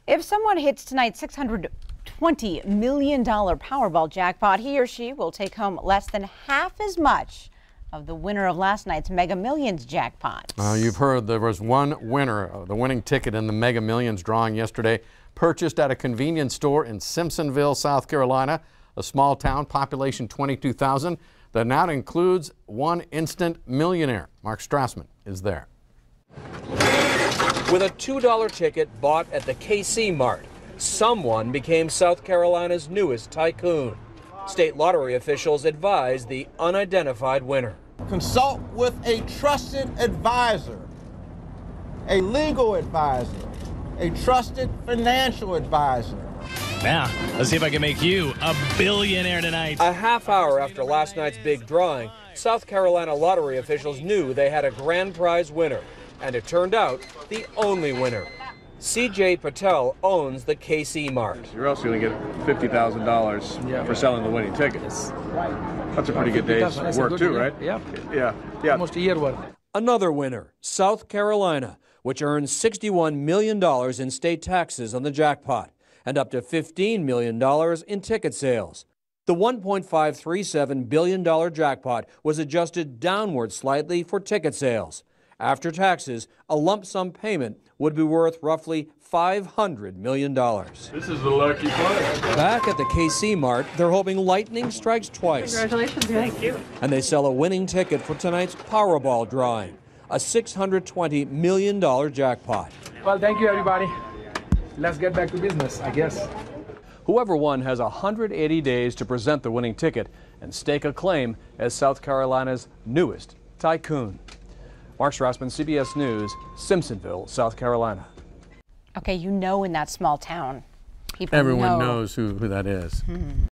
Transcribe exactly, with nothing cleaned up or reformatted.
If someone hits tonight's six hundred twenty million dollar Powerball jackpot, he or she will take home less than half as much of the winner of last night's Mega Millions jackpot. Uh, you've heard there was one winner of the winning ticket in the Mega Millions drawing yesterday, purchased at a convenience store in Simpsonville, South Carolina, a small town, population twenty-two thousand, that now includes one instant millionaire. Mark Strassman is there. With a two dollar ticket bought at the K C Mart, someone became South Carolina's newest tycoon. State lottery officials advise the unidentified winner. Consult with a trusted advisor, a legal advisor, a trusted financial advisor. Now, let's see if I can make you a billionaire tonight. A half hour after last night's big drawing, South Carolina lottery officials knew they had a grand prize winner, and it turned out the only winner. C J Patel owns the K C Mart. You're also going to get fifty thousand dollars yeah. for selling the winning tickets. That's a pretty good day's work good, too, yeah. right? Yeah. Yeah. Yeah. Almost a year worth. Another winner, South Carolina, which earns sixty-one million dollars in state taxes on the jackpot and up to fifteen million dollars in ticket sales. The one point five three seven billion dollar jackpot was adjusted downward slightly for ticket sales. After taxes, a lump sum payment would be worth roughly five hundred million dollars. This is the lucky play. Back at the K C Mart, they're hoping lightning strikes twice. Congratulations. Thank you. And they sell a winning ticket for tonight's Powerball drawing, a six hundred twenty million dollar jackpot. Well, thank you, everybody. Let's get back to business, I guess. Whoever won has one hundred eighty days to present the winning ticket and stake a claim as South Carolina's newest tycoon. Mark Strassman, C B S News, Simpsonville, South Carolina. Okay, you know in that small town, people Everyone know. knows who, who that is. Hmm.